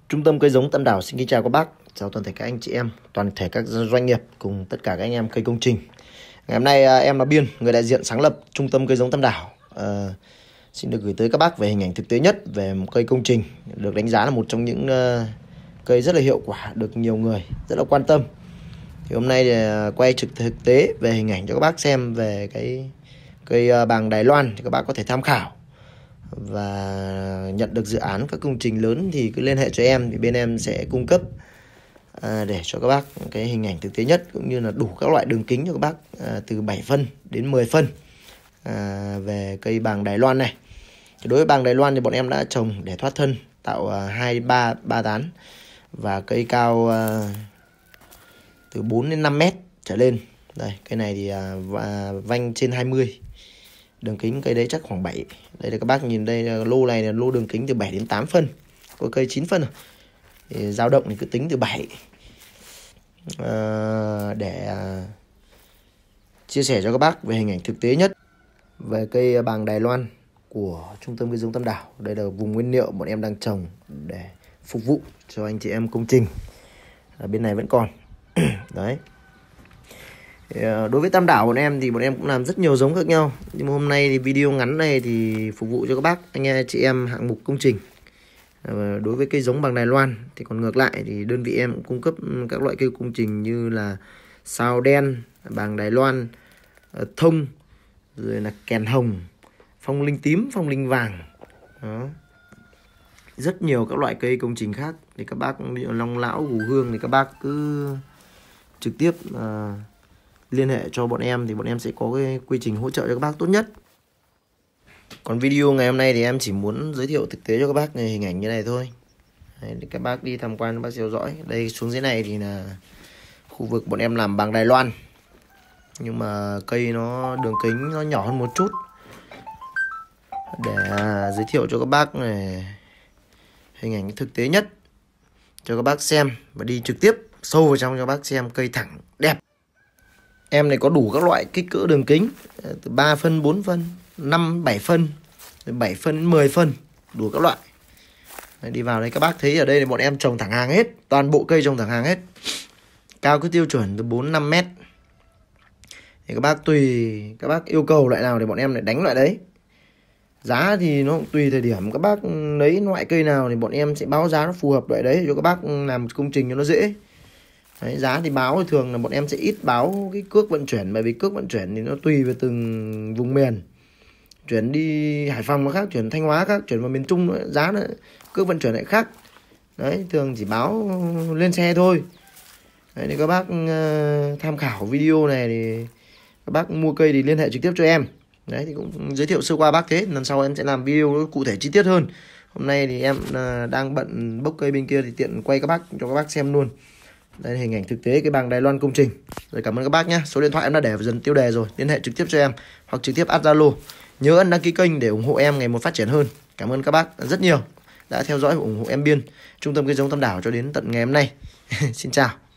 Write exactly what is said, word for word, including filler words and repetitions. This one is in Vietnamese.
Trung tâm cây giống Tam Đảo xin kính chào các bác, chào toàn thể các anh chị em, toàn thể các doanh nghiệp cùng tất cả các anh em cây công trình. Ngày hôm nay em là Biên, người đại diện sáng lập Trung tâm cây giống Tam Đảo. À, xin được gửi tới các bác về hình ảnh thực tế nhất về một cây công trình được đánh giá là một trong những uh, cây rất là hiệu quả, được nhiều người rất là quan tâm. Thì hôm nay thì quay trực thực tế về hình ảnh cho các bác xem về cái cây bàng Đài Loan thì các bác có thể tham khảo. Và nhận được dự án các công trình lớn thì cứ liên hệ cho em, thì bên em sẽ cung cấp à, để cho các bác cái hình ảnh thực tế nhất, cũng như là đủ các loại đường kính cho các bác à, từ bảy phân đến mười phân à, về cây bàng Đài Loan này. Thì đối với bàng Đài Loan thì bọn em đã trồng để thoát thân, tạo hai ba ba tán và cây cao à, từ bốn đến năm mét trở lên. Đây, cây này thì à, vanh trên hai mươi. Đường kính cây đấy chắc khoảng bảy. Đây là các bác nhìn đây, lô này là lô đường kính từ bảy đến tám phân. Có cây chín phân rồi. Thì dao động thì cứ tính từ bảy. À, để à, chia sẻ cho các bác về hình ảnh thực tế nhất về cây bàng Đài Loan của Trung tâm cây giống Tam Đảo. Đây là vùng nguyên liệu bọn em đang trồng để phục vụ cho anh chị em công trình. Ở bên này vẫn còn. Đấy. Đối với Tam Đảo bọn em thì bọn em cũng làm rất nhiều giống khác nhau. Nhưng mà hôm nay thì video ngắn này thì phục vụ cho các bác anh em chị em hạng mục công trình. Đối với cây giống bàng Đài Loan thì còn ngược lại thì đơn vị em cũng cung cấp các loại cây công trình như là sao đen, bàng Đài Loan, thông, rồi là kèn hồng, phong linh tím, phong linh vàng. Đó. Rất nhiều các loại cây công trình khác thì các bác long lão gù hương thì các bác cứ trực tiếp uh, liên hệ cho bọn em thì bọn em sẽ có cái quy trình hỗ trợ cho các bác tốt nhất. Còn video ngày hôm nay thì em chỉ muốn giới thiệu thực tế cho các bác hình ảnh như này thôi. Đấy, để các bác đi tham quan, các bác theo dõi. Đây xuống dưới này thì là khu vực bọn em làm bàng Đài Loan. Nhưng mà cây nó đường kính nó nhỏ hơn một chút. Để giới thiệu cho các bác này hình ảnh thực tế nhất cho các bác xem và đi trực tiếp sâu vào trong cho các bác xem cây thẳng đẹp. Em này có đủ các loại kích cỡ đường kính từ ba phân, bốn phân, năm, bảy phân, bảy phân đến mười phân, đủ các loại. Đấy, đi vào đây các bác thấy ở đây là bọn em trồng thẳng hàng hết, toàn bộ cây trồng thẳng hàng hết. Cao cứ tiêu chuẩn từ bốn đến năm mét. Thì các bác tùy các bác yêu cầu loại nào thì bọn em lại đánh loại đấy. Giá thì nó cũng tùy thời điểm, các bác lấy loại cây nào thì bọn em sẽ báo giá nó phù hợp loại đấy cho các bác làm công trình cho nó dễ. Đấy, giá thì báo thì thường là bọn em sẽ ít báo cái cước vận chuyển, bởi vì cước vận chuyển thì nó tùy vào từng vùng miền. Chuyển đi Hải Phòng nó khác, chuyển Thanh Hóa khác, chuyển vào miền Trung nữa, giá nó cước vận chuyển lại khác. Đấy, thường chỉ báo lên xe thôi. Đấy, thì các bác uh, tham khảo video này thì các bác mua cây thì liên hệ trực tiếp cho em. Đấy, thì cũng giới thiệu sơ qua bác thế, lần sau em sẽ làm video cụ thể chi tiết hơn. Hôm nay thì em uh, đang bận bốc cây bên kia thì tiện quay các bác cho các bác xem luôn. Đây là hình ảnh thực tế cái bàng Đài Loan công trình. Rồi, cảm ơn các bác nhé. Số điện thoại em đã để vào dần tiêu đề rồi, liên hệ trực tiếp cho em hoặc trực tiếp add Zalo. Nhớ ấn đăng ký kênh để ủng hộ em ngày một phát triển hơn. Cảm ơn các bác rất nhiều đã theo dõi và ủng hộ em Biên, Trung tâm cây giống Tam Đảo cho đến tận ngày hôm nay. Xin chào.